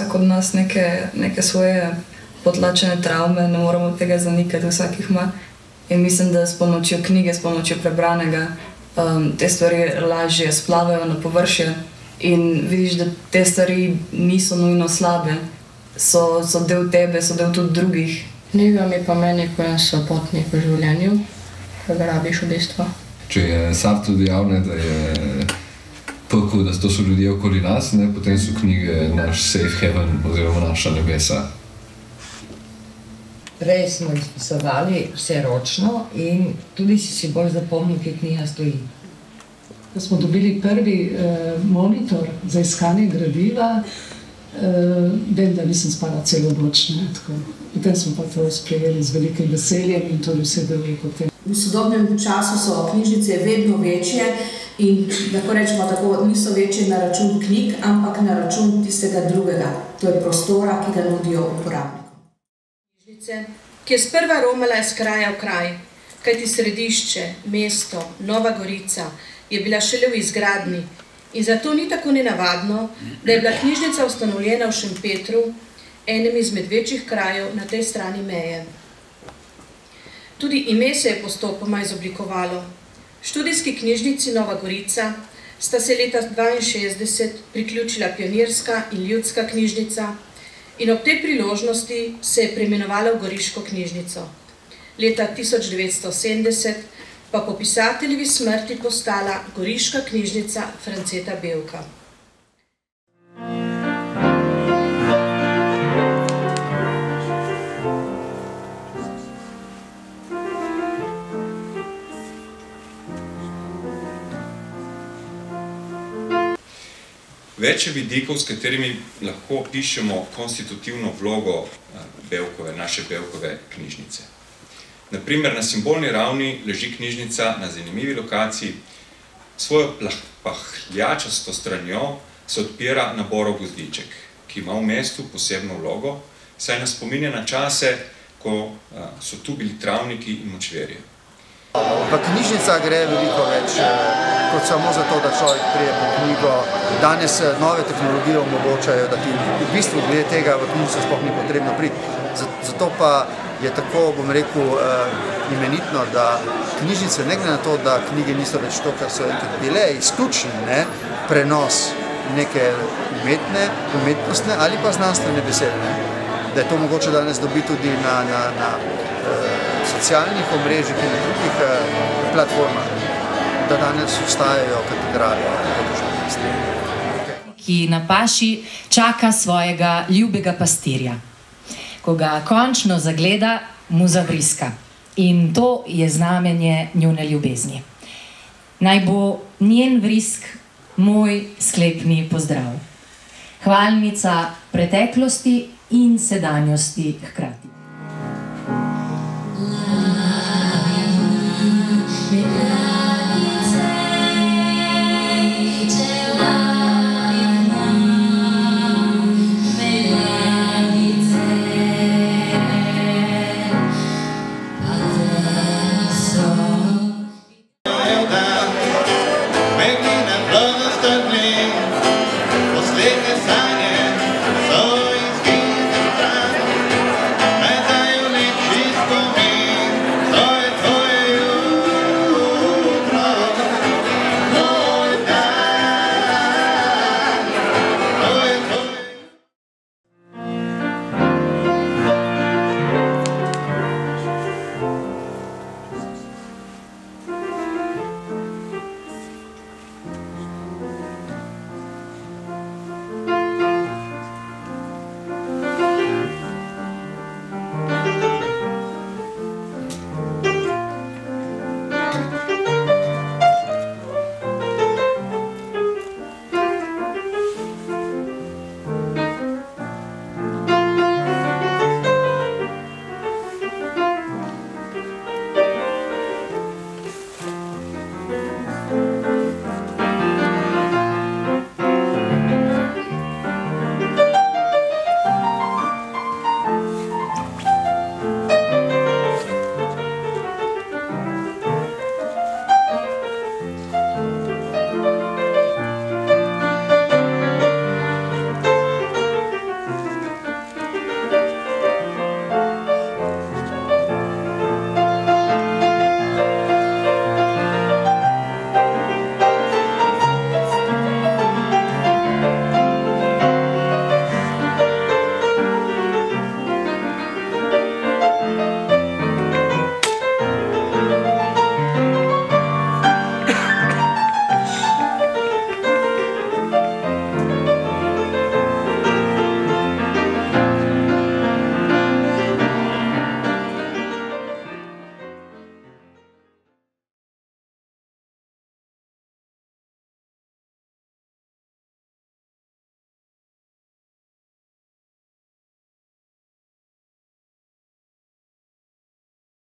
vsak od nas neke svoje potlačene travme, ne moramo tega zanikati, vsak jih ima. In mislim, da s pomočjo knjige, s pomočjo prebranega, te stvari lažje splavajo na površje in vidiš, da te stvari niso nujno slabe, so del tebe, so del tudi drugih. Knjiga mi pomeni en sopotnik v življenju, ki ga rabiš v bistvu. Če je Sartre dejal, da je pekel, da to so ljudje okoli nas, potem so knjige naš safe haven oziroma naša nebesa. Prej smo izpisovali vse ročno in tudi si bolj zapomnil, kje knjiga stoji. Ko smo dobili prvi monitor za iskanje gradiva, vem, da nisem spala celo noč. Potem smo pa to sprejeli z velikim veseljem in tudi vse delali potem. V sodobnem času so knjižnice vedno večje in lahko rečemo tako, niso večje na račun knjig, ampak na račun tistega drugega, to je prostora, ki ga nudijo uporabnikom. Ki je sprva romala iz kraja v kraj, kajti središče, mesto, Nova Gorica je bila šele v izgradnji in zato ni tako nenavadno, da je bila knjižnica ustanovljena v Šempetru, enem izmed večjih krajev na tej strani meje. Tudi ime se je postopoma izoblikovalo. Študijski knjižnici Nova Gorica sta se leta 1962 priključila Pionirska in Ljudska knjižnica in ob tej priložnosti se je preimenovala v Goriško knjižnico. Leta 1970 pa po pisateljevi smrti postala Goriška knjižnica Franceta Bevka. Več je vidikov, s katerimi lahko opišemo konstitutivno vlogo naše Bevkove knjižnice. Naprimer, na simbolni ravni leži knjižnica na zanimivi lokaciji, svojo pahljačasto stranjo se odpira na Borov gozdiček, ki ima v mestu posebno vlogo, saj nas spominja na čase, ko so tu bili travniki in močverje. V knjižnica gre veliko več kot samo zato, da človek prije po knjigo. Danes nove tehnologije omogočajo, da ti v bistvu glede tega v knjižnico sploh ni potrebno priti. Zato pa je tako, bom rekel, imenitno, da knjižnice, ne glede na to, da knjige niso več to, kar so enkrat bile, izključni prenos neke umetnostne ali pa znanstvene besede. Da je to mogoče danes dobiti tudi na socialnih omrežjih in na drugih platformah, da danes vstajajo katedrale. Ki na paši čaka svojega ljubega pastirja. Ko ga končno zagleda, mu zavriska. In to je znamenje njune ljubezni. Naj bo njen vrisk moj sklepni pozdrav. Hvalnica preteklosti in sedanjosti hkrati.